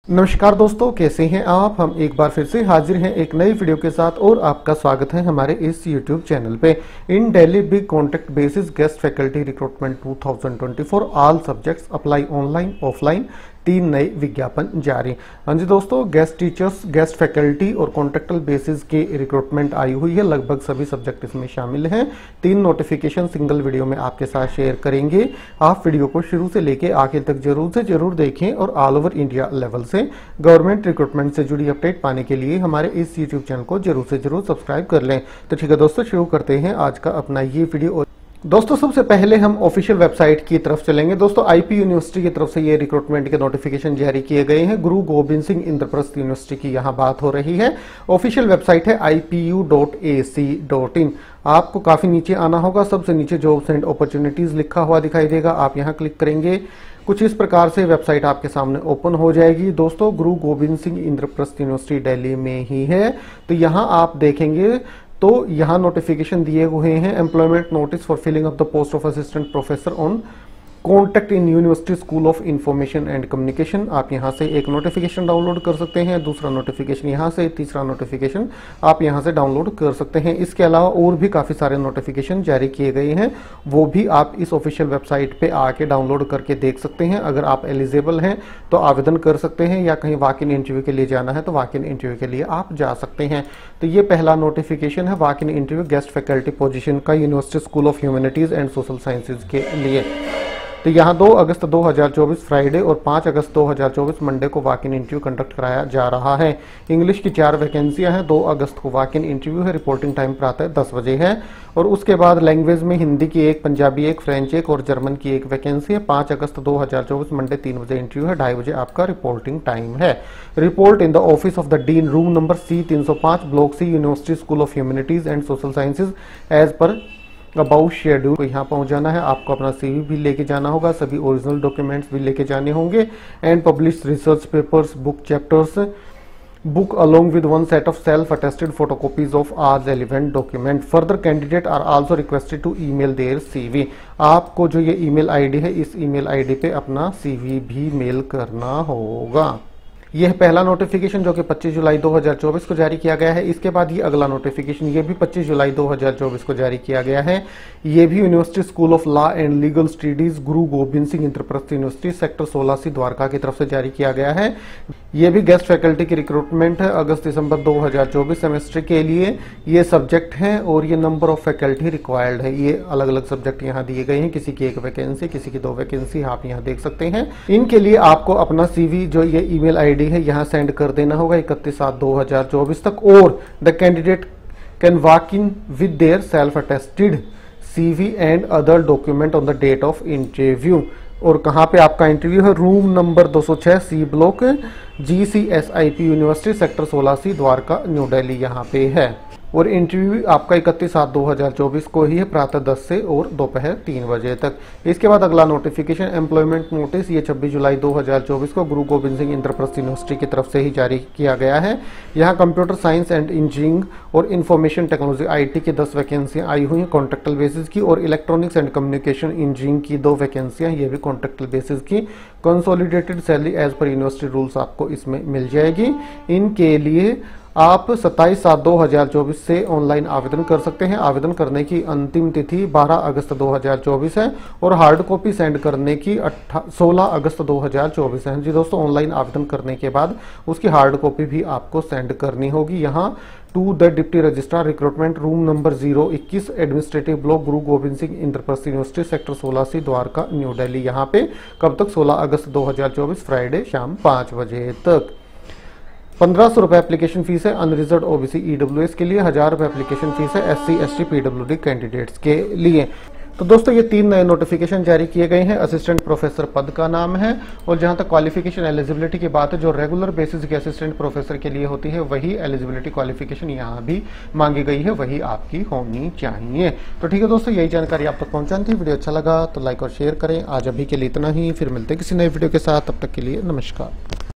नमस्कार दोस्तों, कैसे हैं आप। हम एक बार फिर से हाजिर हैं एक नई वीडियो के साथ और आपका स्वागत है हमारे इस YouTube चैनल पे। In Delhi big contract basis guest faculty recruitment 2024 all subjects apply online offline, 3 नए विज्ञापन जारी। हाँ जी दोस्तों, गेस्ट टीचर्स, गेस्ट फैकल्टी और कॉन्ट्रैक्टल बेसिस की रिक्रूटमेंट आई हुई है। लगभग सभी सब्जेक्ट इसमें शामिल हैं। 3 नोटिफिकेशन सिंगल वीडियो में आपके साथ शेयर करेंगे। आप वीडियो को शुरू से लेके आखिर तक जरूर से जरूर देखें और ऑल ओवर इंडिया लेवल से गवर्नमेंट रिक्रूटमेंट से जुड़ी अपडेट पाने के लिए हमारे इस यूट्यूब चैनल को जरूर से जरूर सब्सक्राइब कर लें। तो ठीक है दोस्तों, शुरू करते हैं आज का अपना ये वीडियो। दोस्तों सबसे पहले हम ऑफिशियल वेबसाइट की तरफ चलेंगे। दोस्तों आईपी यूनिवर्सिटी की तरफ से ये रिक्रूटमेंट के नोटिफिकेशन जारी किए गए हैं। गुरु गोबिंद सिंह इंद्रप्रस्थ यूनिवर्सिटी की यहाँ बात हो रही है। ऑफिशियल वेबसाइट है ipu.ac.in। आपको काफी नीचे आना होगा। सबसे नीचे जॉब्स एंड अपॉर्चुनिटीज लिखा हुआ दिखाई देगा। आप यहाँ क्लिक करेंगे, कुछ इस प्रकार से वेबसाइट आपके सामने ओपन हो जाएगी। दोस्तों गुरु गोबिंद सिंह इंद्रप्रस्थ यूनिवर्सिटी दिल्ली में ही है। तो यहाँ आप देखेंगे तो यहाँ नोटिफिकेशन दिए हुए हैं। Employment notice for filling of the post of assistant professor on contact in university school of information and communication. आप यहाँ से एक नोटिफिकेशन डाउनलोड कर सकते हैं, दूसरा नोटिफिकेशन यहाँ से, तीसरा नोटिफिकेशन आप यहाँ से डाउनलोड कर सकते हैं। इसके अलावा और भी काफ़ी सारे नोटिफिकेशन जारी किए गए हैं, वो भी आप इस ऑफिशियल वेबसाइट पे आके डाउनलोड करके देख सकते हैं। अगर आप एलिजिबल हैं तो आवेदन कर सकते हैं, या कहीं वॉक इन इंटरव्यू के लिए जाना है तो वॉक इन इंटरव्यू के लिए आप जा सकते हैं। तो ये पहला नोटिफिकेशन है walk in interview guest faculty position का university school of humanities and social sciences के लिए। तो यहाँ 2 अगस्त 2024 फ्राइडे और 5 अगस्त 2024 मंडे को वॉक इन इंटरव्यू कंडक्ट कराया जा रहा है। इंग्लिश की 4 वैकेंसियां हैं। 2 अगस्त को वॉक इन इंटरव्यू है। रिपोर्टिंग टाइम प्रातः 10 बजे है। और उसके बाद लैंग्वेज में हिंदी की 1, पंजाबी 1, फ्रेंच 1 और जर्मन की 1 वैकेंसी है। 5 अगस्त 2024 मंडे 3 बजे इंटरव्यू है। 2:30 बजे आपका रिपोर्टिंग टाइम है। Report in the office of the dean, room number C305, block C, university school of humanities and social sciences as per about schedule. को यहाँ पहुँच जाना है। आपको अपना CV भी लेके जाना होगा, सभी ओरिजिनल डॉक्यूमेंट्स भी लेके जाने होंगे। And publish research papers, book chapters, book along with 1 set of self attested photocopies of all relevant document. Further candidate are also requested to email their CV। आपको जो ये ईमेल ID है, इस email ID पे अपना CV भी mail करना होगा। यह पहला नोटिफिकेशन जो कि 25 जुलाई 2024 को जारी किया गया है। इसके बाद ये अगला नोटिफिकेशन, ये भी 25 जुलाई 2024 को जारी किया गया है। ये भी university school of law and legal studies, Guru Gobind Singh Indraprastha university, sector 16C, Dwarka की तरफ से जारी किया गया है। ये भी गेस्ट फैकल्टी की रिक्रूटमेंट है अगस्त दिसंबर 2024 सेमेस्टर के लिए। ये सब्जेक्ट हैं और ये नंबर ऑफ फैकल्टी रिक्वायर्ड है। ये अलग अलग सब्जेक्ट यहाँ दिए गए हैं। किसी की 1 वैकेंसी, किसी की 2 वैकेंसी, आप यहाँ देख सकते हैं। इनके लिए आपको अपना CV जो ये ईमेल ID है यहाँ सेंड कर देना होगा 31/7/2024 तक। और the candidate can walk in with their self attested CV and other document on the date of interview. और कहाँ पे आपका इंटरव्यू है? Room number 206 C block GCSIP university, sector 16C, Dwarka, new Delhi यहाँ पे है। और इंटरव्यू आपका 31/7/2024 को ही है, प्रातः 10 से और दोपहर 3 बजे तक। इसके बाद अगला नोटिफिकेशन एम्प्लॉयमेंट नोटिस, ये 26 जुलाई 2024 को गुरु गोबिंद सिंह इंद्रप्रस्थ यूनिवर्सिटी की तरफ से ही जारी किया गया है। यहाँ कंप्यूटर साइंस एंड इंजीनियरिंग और इंफॉर्मेशन टेक्नोलॉजी IT की 10 वैकेंसियाँ आई हुई हैं कॉन्ट्रैक्टल बेसिस की। और इलेक्ट्रॉनिक्स एंड कम्युनिकेशन इंजीनियरिंग की 2 वैकेंसियाँ, ये भी कॉन्ट्रैक्टल बेसिस की। Consolidated salary as per university rules आपको इसमें मिल जाएगी। इनके लिए आप 27/7/2024 से ऑनलाइन आवेदन कर सकते हैं। आवेदन करने की अंतिम तिथि 12 अगस्त 2024 है और हार्ड कॉपी सेंड करने की 16 अगस्त 2024 है। जी दोस्तों, ऑनलाइन आवेदन करने के बाद उसकी हार्ड कॉपी भी आपको सेंड करनी होगी। यहाँ to the deputy registrar recruitment, room number 021, administrative block, Guru Gobind Singh Indraprastha university, sector 16C, Dwarka, new Delhi यहाँ पे। कब तक? 16 अगस्त 2024 फ्राइडे शाम 5 बजे तक। 1500 रुपये एप्लीकेशन फीस है अनरिजर्व OBC EWS के लिए। 1000 रुपये एप्लीकेशन फीस है SC ST PWD कैंडिडेट्स के लिए। तो दोस्तों ये 3 नए नोटिफिकेशन जारी किए गए हैं। असिस्टेंट प्रोफेसर पद का नाम है। और जहां तक क्वालिफिकेशन एलिजिबिलिटी की बात है, जो रेगुलर बेसिस के असिस्टेंट प्रोफेसर के लिए होती है, वही एलिजिबिलिटी क्वालिफिकेशन यहाँ भी मांगी गई है, वही आपकी होनी चाहिए। तो ठीक है दोस्तों, यही जानकारी आप तक पहुंचानी थी। वीडियो अच्छा लगा तो लाइक और शेयर करें। आज अभी के लिए इतना ही, फिर मिलते हैं किसी नए वीडियो के साथ। तब तक के लिए नमस्कार।